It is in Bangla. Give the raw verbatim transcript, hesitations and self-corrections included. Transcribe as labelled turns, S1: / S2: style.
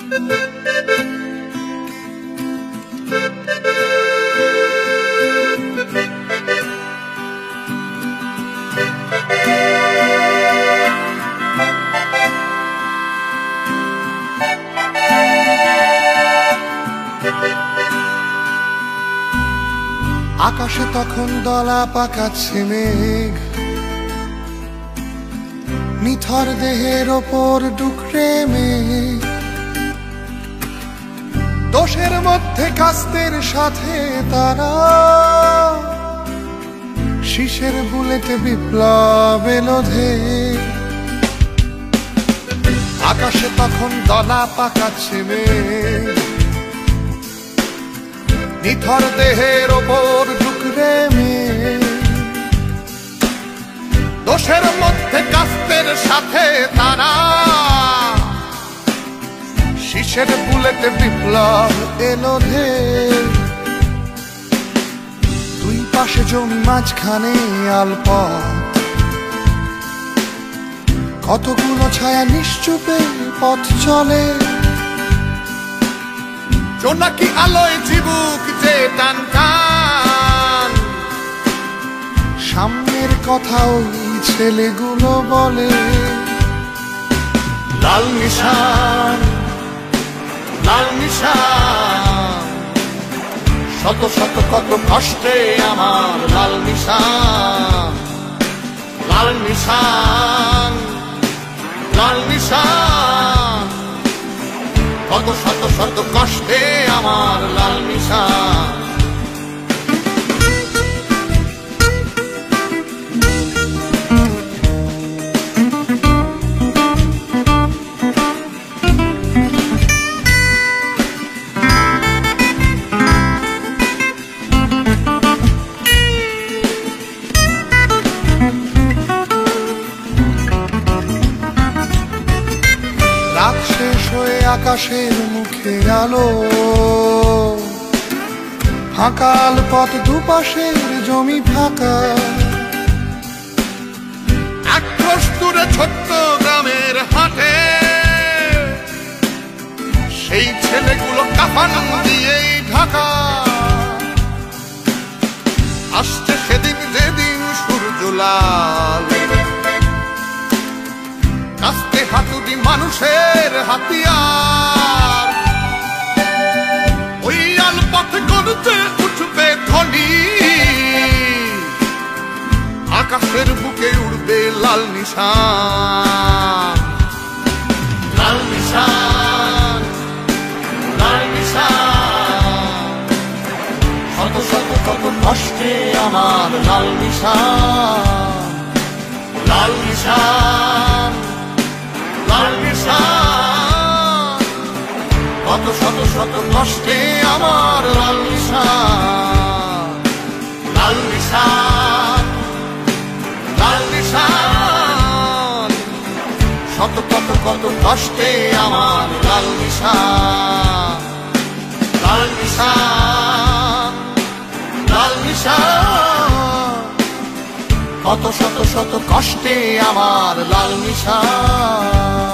S1: আকাশে তখন দলা পাকাচ্ছে মেঘ, নিথর দেহের ওপর ডুকরে মেঘ। দোষের মধ্যে কাস্তের সাথে তারা, শীষের বুলেটে বিপ্লব এলো ধে। আকাশে তখন দলা পাকাচ্ছে মেঘ, নিথর দেহের ওপর ডুকরে মেঘ। দোষের মধ্যে কাস্তের সাথে তারা, শীষের বুলেটে বিপ্লব এলো ধে। দুই পাশে জমি মাঝখানে আলপথ, কতগুলো ছায়া নিশ্চুপে পথ চলে। জোনাকি আলোয় চিবুক যে টান টান, সামনের কথা ওই ছেলেগুলো বলে। লাল নিশান, লাল নিশান, শত শত কত কষ্টে আমার লাল নিশান। লাল নিশান, লাল নিশান, কত শত শত কষ্টে আমার লাল নিশান। রাত শেষ হয়ে আকাশের মুখে আলো, ফাঁকাল পথ দুপাশের জমি ফাঁকা। এক ক্রোশ দূরে ছোট্ট গ্রামের হাটে, সেই ছেলেগুলো কাফান দিয়েই ঢাকা। আসছে সেদিন যেদিন সূর্য লাল, কাস্তে হাতুড়ি মানুষের হাতিয়ার। ওই আলপথ করতে উঠবে ধ্বনি, আকাশের বুকে উড়বে লাল নিশান। লাল নিশান, লাল নিশান, শত শত কত কষ্টে আমার লাল নিশান। লাল নিশান, লাল নিশান, কত শত শত কষ্টে আমার লাল নিশান। লাল নিশান, লাল নিশান, শত কত কত কষ্টে আমার লাল নিশান। লাল নিশান, লাল নিশান, কত শত শত কষ্টে আমার লাল নিশান।